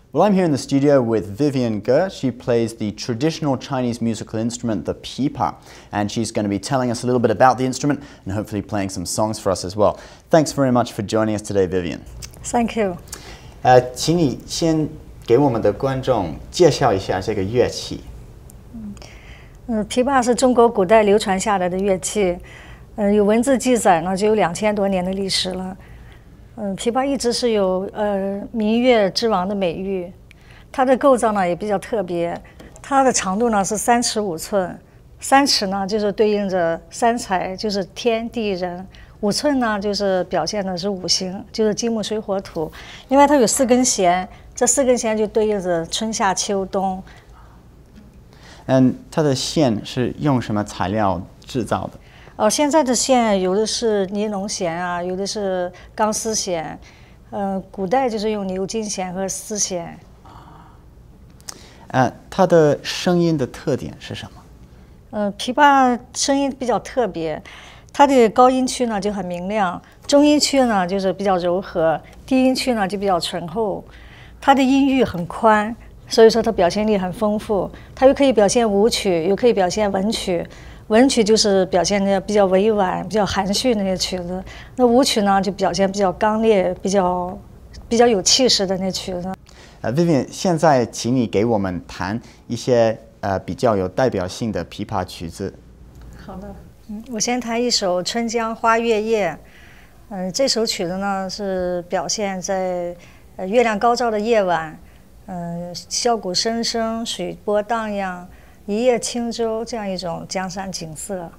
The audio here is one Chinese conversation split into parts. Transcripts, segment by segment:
Well, I'm here in the studio with Vivian Ge. She plays the traditional Chinese musical instrument, the Pipa, and she's going to be telling us a little bit about the instrument and hopefully playing some songs for us as well. Thanks very much for joining us today, Vivian. Thank you. 请你先给我们的观众介绍一下这个乐器。 琵琶是中国古代流传下来的乐器，有文字记载呢，就有2000多年的历史了。琵琶一直是有民乐之王的美誉，它的构造呢也比较特别，它的长度呢是3尺5寸，3尺呢就是对应着三才，就是天地人；5寸呢就是表现的是5行，就是金木水火土。另外它有4根弦，这4根弦就对应着春夏秋冬。 它的线是用什么材料制造的？ 现在的线有的是尼龙弦啊，有的是钢丝弦，古代就是用牛筋弦和丝弦。 它的声音的特点是什么？ 琵琶声音比较特别，它的高音区呢就很明亮，中音区呢就是比较柔和，低音区呢就比较醇厚。它的音域很宽，所以说它表现力很丰富。它又可以表现舞曲，又可以表现文曲。文曲就是表现的比较委婉、比较含蓄那些曲子，那舞曲呢就表现比较刚烈、比较有气势的那曲子。 Vivian， 现在请你给我们弹一些比较有代表性的琵琶曲子。 好的，我先弹一首《春江花月夜》。这首曲子呢是表现在月亮高照的夜晚，箫鼓声声，水波荡漾。一叶轻舟这样一种江山景色。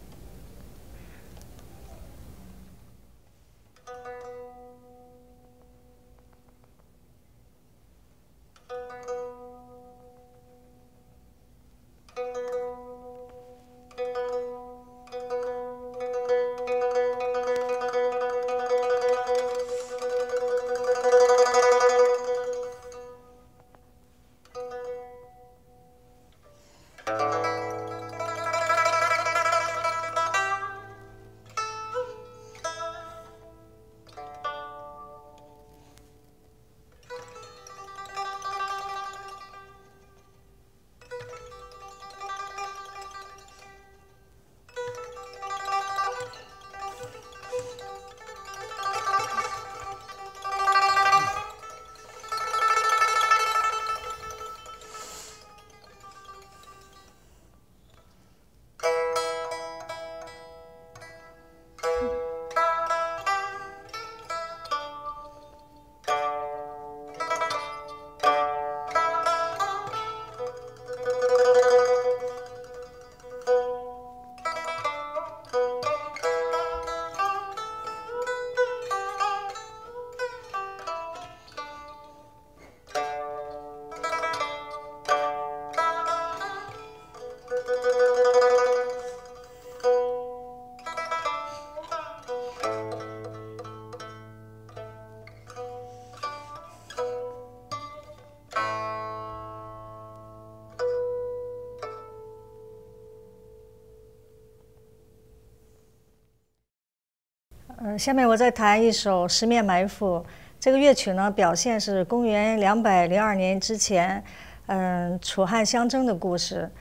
下面我再弹一首《十面埋伏》。这个乐曲呢，表现是公元202年之前，楚汉相争的故事。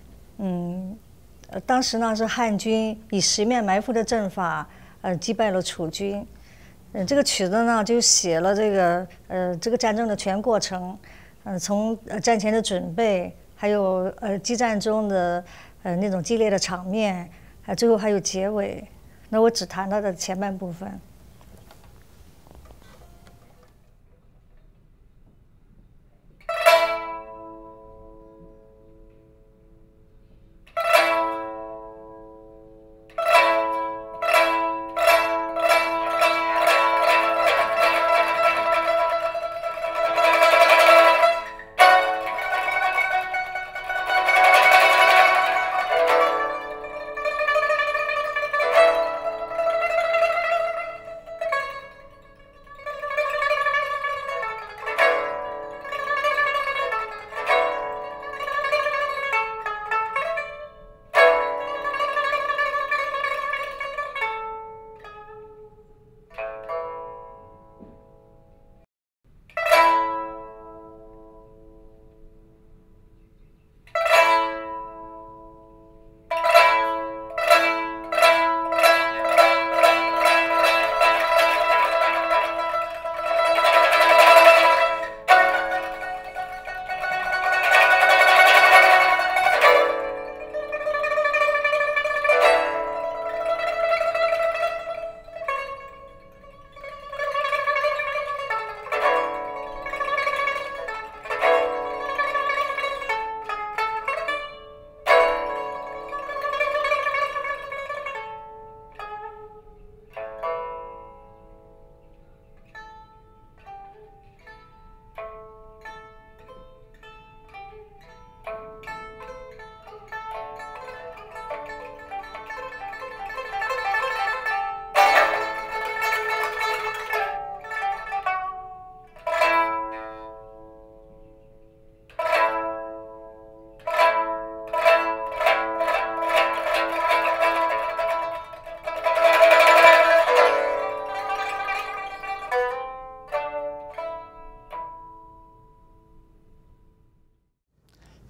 当时呢是汉军以十面埋伏的阵法，击败了楚军。这个曲子呢就写了这个战争的全过程，从战前的准备，还有激战中的那种激烈的场面，最后还有结尾。那我只弹它的前半部分。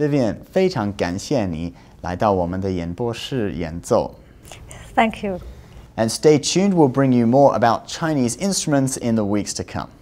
Vivian， 非常感谢你来到我们的演播室演奏。 Thank you. And stay tuned, we'll bring you more about Chinese instruments in the weeks to come.